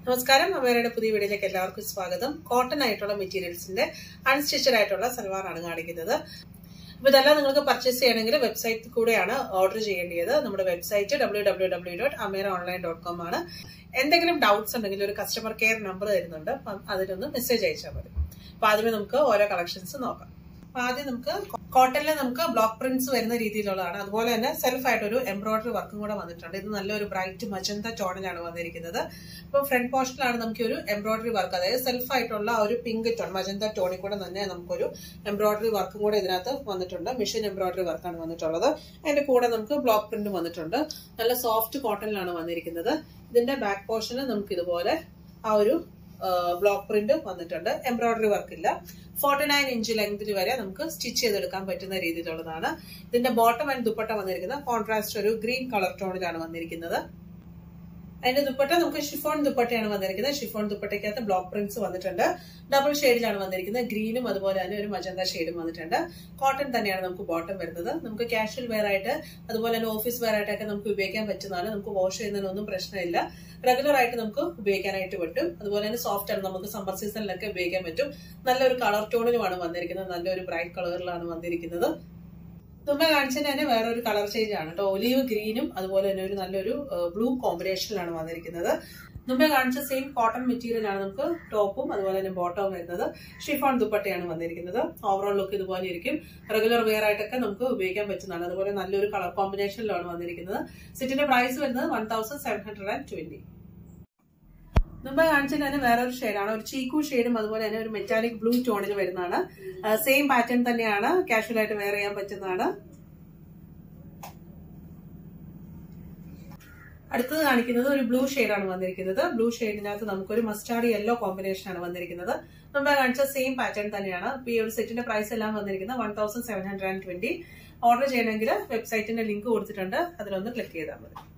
നമസ്കാരം, അമേരയുടെ പുതിയ വീഡിയോയിലേക്ക് എല്ലാവർക്കും സ്വാഗതം. കോട്ടൺ ആയിട്ടുള്ള മെറ്റീരിയൽസിന്റെ അൺസ്റ്റിച്ചഡ് ആയിട്ടുള്ള സൽവാർ ആണ് കാണിക്കുന്നത്. അപ്പൊ ഇതെല്ലാം നിങ്ങൾക്ക് പർച്ചേസ് ചെയ്യണമെങ്കിൽ വെബ്സൈറ്റിൽ കൂടെയാണ് ഓർഡർ ചെയ്യേണ്ടത്. നമ്മുടെ വെബ്സൈറ്റ് www.amyraonline.com ആണ്. എന്തെങ്കിലും ഡൗട്ട്സ് ഉണ്ടെങ്കിൽ ഒരു കസ്റ്റമർ കെയർ നമ്പർ തരുന്നുണ്ട്, അപ്പം അതിലൊന്ന് മെസ്സേജ് അയച്ചാൽ മതി. അപ്പൊ ആദ്യമേ നമുക്ക് ഓരോ കളക്ഷൻസ് നോക്കാം. അപ്പൊ ആദ്യം നമുക്ക് കോട്ടണിൽ നമുക്ക് ബ്ലോക്ക് പ്രിന്റ്സ് വരുന്ന രീതിയിലുള്ളതാണ്. അതുപോലെ തന്നെ സെൽഫ് ആയിട്ടൊരു എംബ്രോയിഡറി വർക്കും കൂടെ വന്നിട്ടുണ്ട്. ഇത് നല്ലൊരു ബ്രൈറ്റ് മജന്ത ടോണിലാണ് വന്നിരിക്കുന്നത്. ഇപ്പൊ ഫ്രണ്ട് പോർഷനിലാണ് നമുക്ക് ഒരു എംബ്രോയിഡറി വർക്ക്, അതായത് സെൽഫ് ആയിട്ടുള്ള ഒരു പിങ്ക് ടോൺ മജന്ത ടോണിൽ കൂടെ തന്നെ നമുക്കൊരു എംബ്രോയിഡറി വർക്കും കൂടെ ഇതിനകത്ത് വന്നിട്ടുണ്ട്. മെഷീൻ എംബ്രോയിഡറി വർക്കാണ് വന്നിട്ടുള്ളത്. അതിന്റെ കൂടെ നമുക്ക് ബ്ലോക്ക് പ്രിന്റ് വന്നിട്ടുണ്ട്. നല്ല സോഫ്റ്റ് കോട്ടണിലാണ് വന്നിരിക്കുന്നത്. ഇതിന്റെ ബാക്ക് പോർഷന് നമുക്ക് ഇതുപോലെ ആ ഒരു ബ്ലോക്ക് പ്രിന്റ് വന്നിട്ടുണ്ട്. എംബ്രോയിഡറി വർക്ക് ഇല്ല. 49 ഇഞ്ച് ലെങ്തിൽ വരെ നമുക്ക് സ്റ്റിച്ച് ചെയ്തെടുക്കാൻ പറ്റുന്ന രീതിയിലുള്ളതാണ്. ഇതിന്റെ ബോട്ടം ആൻഡ് ദുപ്പട്ട വന്നിരിക്കുന്നത് കോൺട്രാസ്റ്റ് ഒരു ഗ്രീൻ കളർ ടോണിലാണ് വന്നിരിക്കുന്നത്. അതിന്റെ ദുപ്പട്ട നമുക്ക് ഷിഫോൺ ദുപ്പട്ടയാണ് വന്നിരിക്കുന്നത്. ഷിഫോൺ ദുപ്പട്ടയ്ക്കകത്ത് ബ്ലോക്ക് പ്രിന്റ്സ് വന്നിട്ടുണ്ട്. ഡബിൾ ഷെയ്ഡിലാണ് വന്നിരിക്കുന്നത്. ഗ്രീനും അതുപോലെ തന്നെ ഒരു മജന്ത ഷെയ്ഡും വന്നിട്ടുണ്ട്. കോട്ടൺ തന്നെയാണ് നമുക്ക് ബോട്ടം വരുന്നത്. നമുക്ക് കാഷ്വൽ വെയർ ആയിട്ട് അതുപോലെ തന്നെ ഓഫീസ് വെയർ ആയിട്ടൊക്കെ നമുക്ക് ഉപയോഗിക്കാൻ പറ്റുന്നതാണ്. നമുക്ക് വാഷ് ചെയ്യുന്നതിനൊന്നും പ്രശ്നമില്ല. റെഗുലർ ആയിട്ട് നമുക്ക് ഉപയോഗിക്കാനായിട്ട് പറ്റും. അതുപോലെ തന്നെ സോഫ്റ്റ് ആണ്, നമുക്ക് സമ്മർ സീസണിലൊക്കെ ഉപയോഗിക്കാൻ പറ്റും. നല്ലൊരു കളർ ടോണിലുമാണ് വന്നിരിക്കുന്നത്. നല്ലൊരു ബ്രൈറ്റ് കളറിലാണ് വന്നിരിക്കുന്നത്. മുമ്പേ കാണിച്ചതിന് തന്നെ വേറൊരു കളർ ചേഞ്ച് ആണ് കേട്ടോ. ഒലീവ് ഗ്രീനും അതുപോലെ തന്നെ ഒരു നല്ലൊരു ബ്ലൂ കോമ്പിനേഷനിലാണ് വന്നിരിക്കുന്നത്. മുമ്പേ കാണിച്ച സെയിം കോട്ടൺ മെറ്റീരിയൽ ആണ് നമുക്ക് ടോപ്പും അതുപോലെ തന്നെ ബോട്ടവും വരുന്നത്. ഷിഫോൺ ദുപ്പട്ടയാണ് വന്നിരിക്കുന്നത്. ഓവറോൾ ലുക്ക് ഇതുപോലെ ഇരിക്കും. റെഗുലർ വെയർ ആയിട്ടൊക്കെ നമുക്ക് ഉപയോഗിക്കാൻ പറ്റുന്നതാണ്. അതുപോലെ നല്ലൊരു കളർ കോമ്പിനേഷനിലാണ് വന്നിരിക്കുന്നത്. സെറ്റിന്റെ പ്രൈസ് വരുന്നത് 1720. മുമ്പേ കാണിച്ചതിന് തന്നെ വേറൊരു ഷെയ്ഡാണ്, ഒരു ചീക്കു ഷെയ്ഡും അതുപോലെ തന്നെ ഒരു മെറ്റാലിക് ബ്ലൂ ടോണിൽ വരുന്നതാണ്. സെയിം പാറ്റേൺ തന്നെയാണ്, കാഷ്വൽ ആയിട്ട് വെയർ ചെയ്യാൻ പറ്റുന്നതാണ്. അടുത്തത് കാണിക്കുന്നത് ഒരു ബ്ലൂ ഷെയ്ഡാണ് വന്നിരിക്കുന്നത്. ബ്ലൂ ഷെയ്ഡിനകത്ത് നമുക്കൊരു മസ്റ്റാർഡ് യെല്ലോ കോമ്പിനേഷൻ ആണ് വന്നിരിക്കുന്നത്. മുമ്പേ കാണിച്ച സെയിം പാറ്റേൺ തന്നെയാണ്. ഈ ഒരു സെറ്റിന്റെ പ്രൈസ് എല്ലാം വന്നിരിക്കുന്നത് 1720. ഓർഡർ ചെയ്യണമെങ്കിൽ വെബ്സൈറ്റിന്റെ ലിങ്ക് കൊടുത്തിട്ടുണ്ട്, അതിലൊന്ന് ക്ലിക്ക് ചെയ്താൽ മതി.